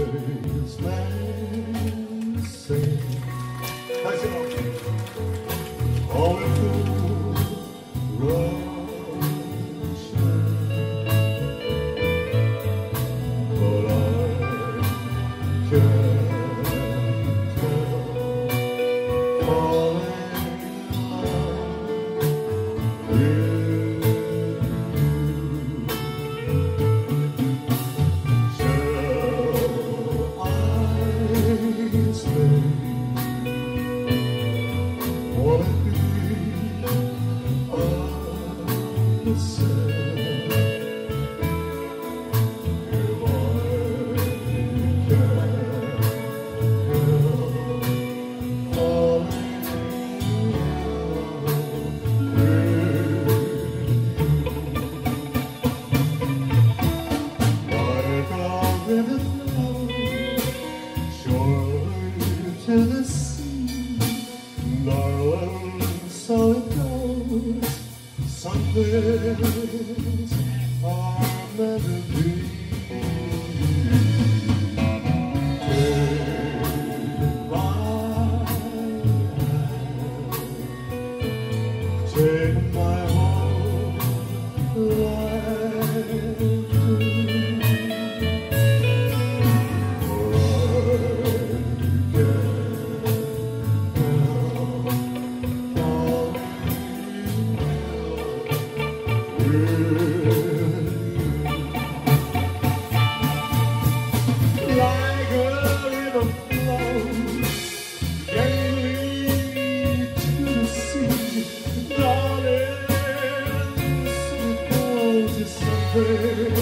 wise man say, all the fool rush but I can't tell, falling to the sea, darling, so it goes. Some things are meant to be. Take my hand, take my whole life through. Like a river flows gaily to the sea, darling, suppose it's something